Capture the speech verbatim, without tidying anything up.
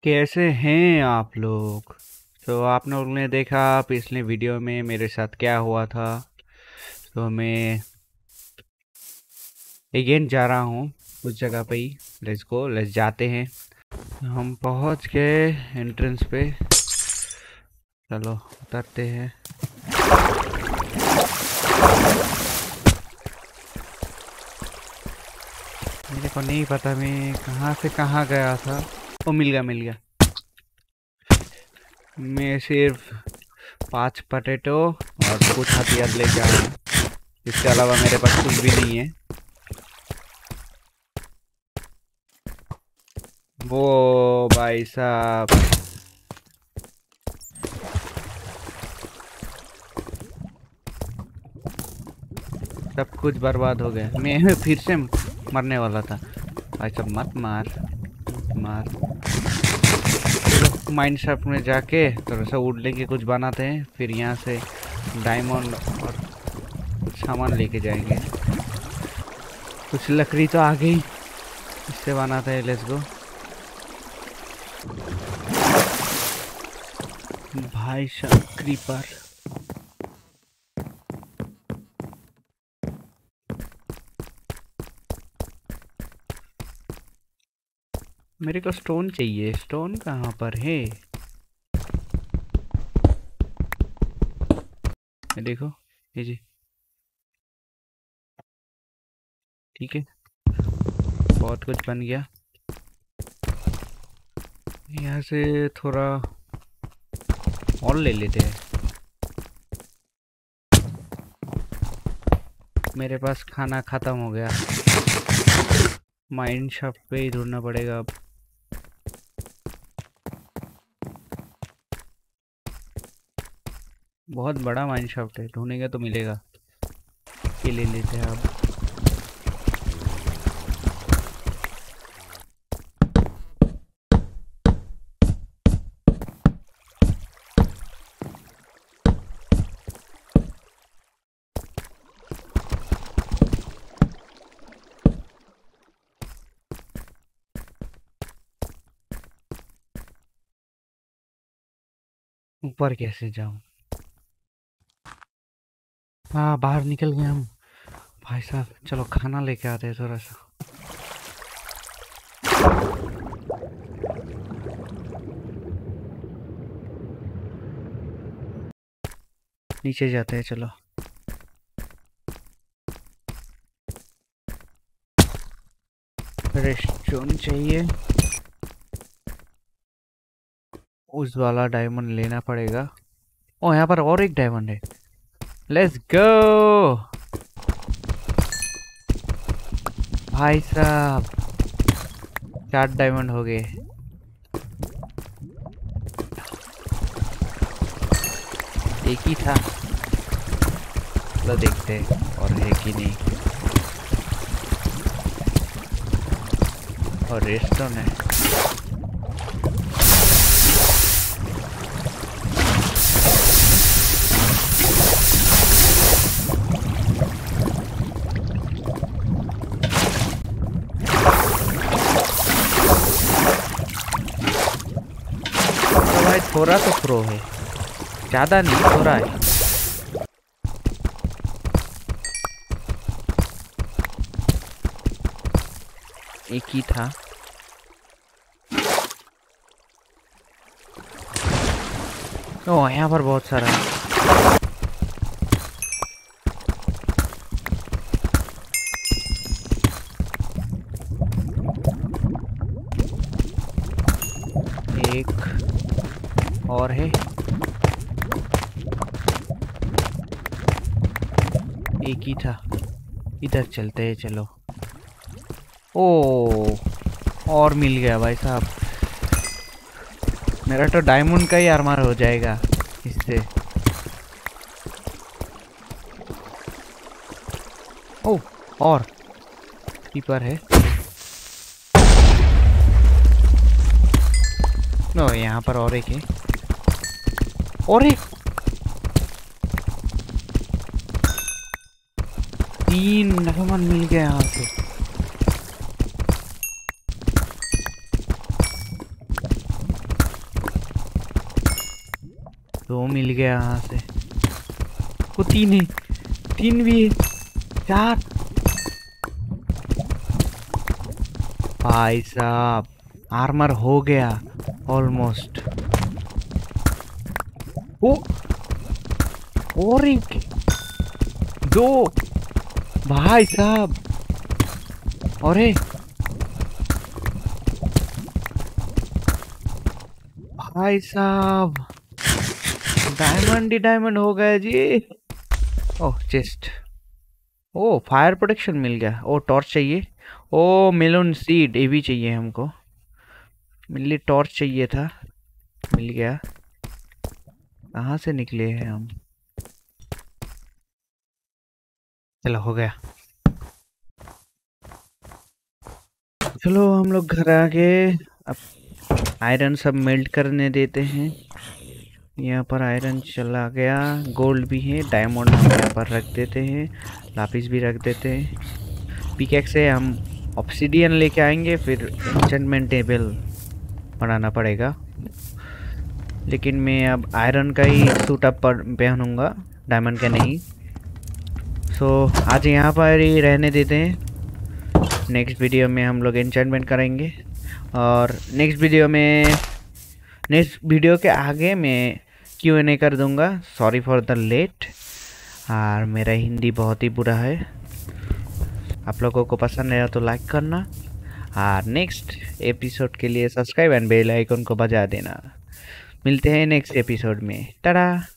कैसे हैं आप लोग। तो आप लोग ने देखा पिछले वीडियो में मेरे साथ क्या हुआ था। तो मैं अगेन जा रहा हूँ उस जगह पे ही। लेट्स गो, लेट्स जाते हैं। हम पहुँच गए एंट्रेंस पे। चलो उतरते हैं। मेरे को नहीं पता मैं कहाँ से कहाँ गया था। ओ मिल गया मिल गया। मैं सिर्फ पांच पटेटो और कुछ हथियार लेके आया हूँ। इसके अलावा मेरे पास कुछ भी नहीं है। वो भाई साहब, सब कुछ बर्बाद हो गया। मैं फिर से मरने वाला था। भाई साहब मत मार, मत मार। चलो माइंड शाफ्ट में जाके थोड़ा सा वुड लेके कुछ बनाते हैं, फिर यहाँ से डायमंड और कुछ सामान लेके जाएंगे। कुछ लकड़ी तो आ गई, इससे बनाते हैं। Let's go. भाई साहब क्रीपर। मेरे को स्टोन चाहिए। स्टोन कहाँ पर है? ये देखो, ये जी। ठीक है, बहुत कुछ बन गया। यहाँ से थोड़ा और ले लेते हैं। मेरे पास खाना खत्म हो गया। माइंड शाफ्ट पे ही ढूंढना पड़ेगा अब। बहुत बड़ा माइंड शाफ्ट है, ढूंढेगा तो मिलेगा। ये ले लेते हैं अब। ऊपर कैसे जाऊं? हाँ, बाहर निकल गए हम। भाई साहब चलो खाना लेके आते हैं थोड़ा सा। नीचे जाते हैं चलो। रेस्टोरेंट चाहिए। उस वाला डायमंड लेना पड़ेगा। ओ यहाँ पर और एक डायमंड है। लेट्स गो भाई साहब, चार डायमंड हो गए। एक ही था, चलो देखते हैं और है कि नहीं। और रेस्टोरेंट है। तो भाई थोड़ा तो प्रो है, ज्यादा नहीं, थोड़ा है। एक ही था। ओ यहाँ पर बहुत सारा है। एक और है। एक ही था। इधर चलते हैं चलो। ओ और मिल गया भाई साहब। मेरा तो डायमंड का ही आर्मर हो जाएगा इससे। ओ और कीपर है। नो यहाँ पर और एक है। और एक, तीन डायमंड मिल गया यहाँ से। दो मिल गया यहाँ से। वो तीन है, तीन भी है, चार। भाई साहब आर्मर हो गया ऑलमोस्ट। ओ और एक दो भाई साहब। अरे भाई साहब डायमंड ही डायमंड हो गया जी। Oh chest. Oh fire protection मिल गया। ओ टॉर्च चाहिए। ओ मेलोन सीड ये भी चाहिए हमको। मिली टॉर्च चाहिए था, मिल गया। कहाँ से निकले हैं हम? चलो हो गया। चलो हम लोग घर आ गए। अब आयरन सब मेल्ट करने देते हैं। यहाँ पर आयरन चला गया, गोल्ड भी है, डायमंड हम यहाँ पर रख देते हैं, लापिस भी रख देते हैं। पिकैक्स से हम ऑब्सिडियन लेके आएंगे, फिर एन्चेंटमेंट टेबल बनाना पड़ेगा। लेकिन मैं अब आयरन का ही सूट अप पहनूंगा, डायमंड का नहीं। सो आज यहाँ पर ही रहने देते हैं। नेक्स्ट वीडियो में हम लोग एन्चेंटमेंट करेंगे, और नेक्स्ट वीडियो में नेक्स्ट वीडियो के आगे मैं क्यू एन ए कर दूंगा। Sorry for the late. और मेरा हिंदी बहुत ही बुरा है। आप लोगों को पसंद आया तो लाइक करना, और नेक्स्ट एपिसोड के लिए सब्सक्राइब एंड बेल आइकन को बजा देना। मिलते हैं नेक्स्ट एपिसोड में। टाटा।